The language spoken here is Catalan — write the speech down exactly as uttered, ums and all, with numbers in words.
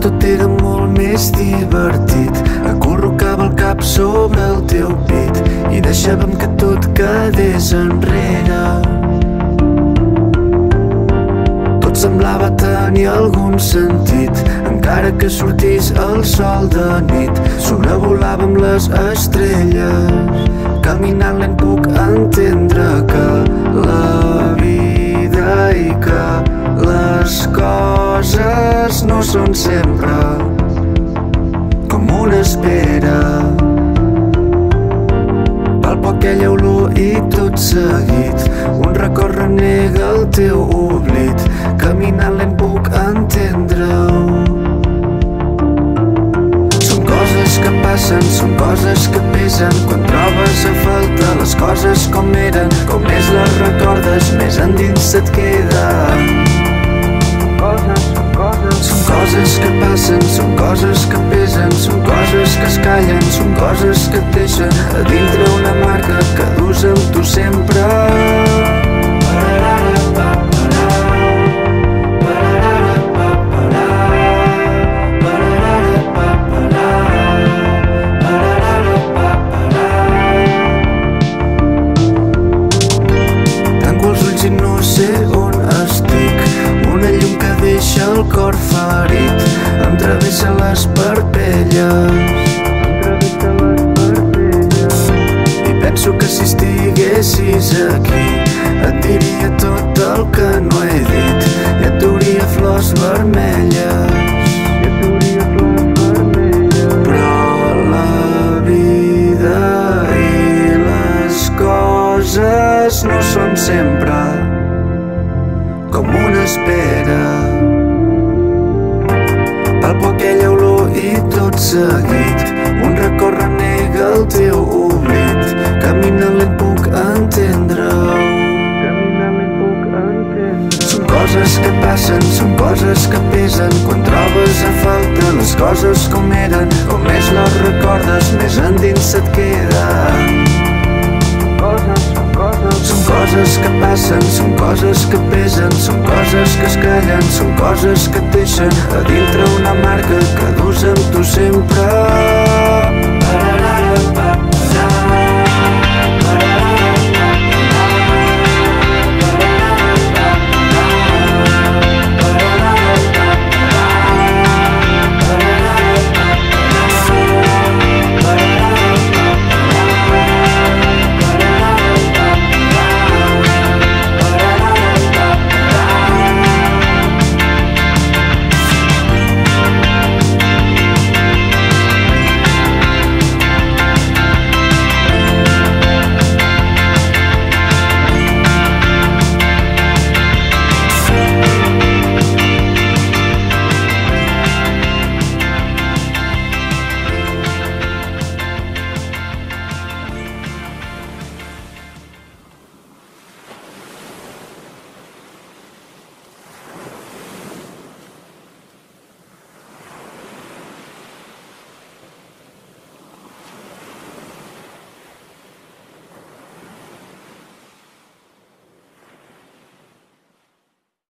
tot era molt més divertit. Acurrucava el cap sobre el teu pit i deixàvem que tot quedés enrere. Tot semblava tenir algun sentit, encara que sortís el sol de nit. Sobrevolàvem les estrelles, caminant lent puc entendre que la vida i que les coses no són sempre com una espera. Palpo aquella olor i tot seguit un record renega el teu oblit. Caminant lent puc entendre-ho. Són coses que passen, són coses que pesen quan trobes a falta les coses com eren. Com més les recordes, més endins se't queden. Són coses que passen, són coses que pesen, són coses que es callen, són coses que et deixen a dintre una marca que dus amb tu sempre. Tanco els ulls i no sé on estic. Una llum que deixa el cor ferit em travessa les parpelles. I penso que si estiguessis aquí et diria tot el que no he dit i et duria flors vermelles. Però la vida i les coses no són sempre com una espera. Palpo aquella olor i tot seguit un record renega el teu oblit. Caminant lent puc entendre-ho. Són coses que passen, són coses que pesen quan trobes a falta les coses com eren. Com més les recordes, més endins se't queden. Són coses que passen, són coses que pesen, són coses que es callen, són coses que et deixen a dintre una marca que dus amb tu sempre.